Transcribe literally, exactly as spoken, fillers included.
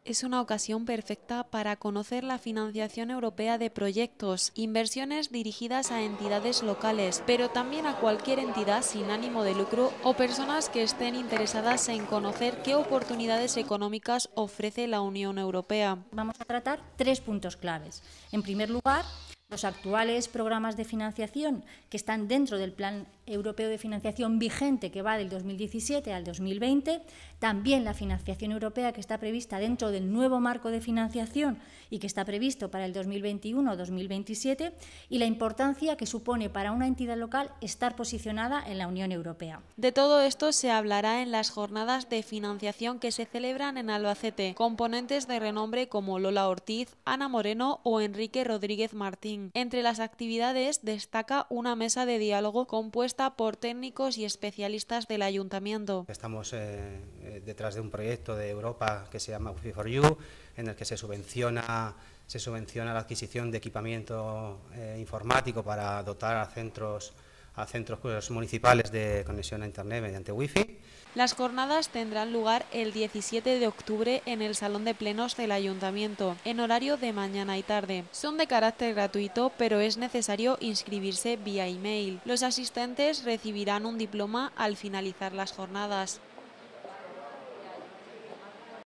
Es una ocasión perfecta para conocer la financiación europea de proyectos, inversiones dirigidas a entidades locales, pero también a cualquier entidad sin ánimo de lucro o personas que estén interesadas en conocer qué oportunidades económicas ofrece la Unión Europea. Vamos a tratar tres puntos claves. En primer lugar, los actuales programas de financiación que están dentro del Plan Europeo de Financiación vigente que va del dos mil diecisiete al dos mil veinte, también la financiación europea que está prevista dentro del nuevo marco de financiación y que está previsto para el dos mil veintiuno a dos mil veintisiete y la importancia que supone para una entidad local estar posicionada en la Unión Europea. De todo esto se hablará en las jornadas de financiación que se celebran en Albacete, con ponentes de renombre como Lola Ortiz, Ana Moreno o Enrique Rodríguez Martín. Entre las actividades destaca una mesa de diálogo compuesta por técnicos y especialistas del Ayuntamiento. Estamos eh, detrás de un proyecto de Europa que se llama Wi-Fi for You, en el que se subvenciona, se subvenciona la adquisición de equipamiento eh, informático para dotar a centros, a centros municipales de conexión a Internet mediante Wi-Fi. Las jornadas tendrán lugar el diecisiete de octubre en el Salón de Plenos del Ayuntamiento, en horario de mañana y tarde. Son de carácter gratuito, pero es necesario inscribirse vía email. Los asistentes recibirán un diploma al finalizar las jornadas.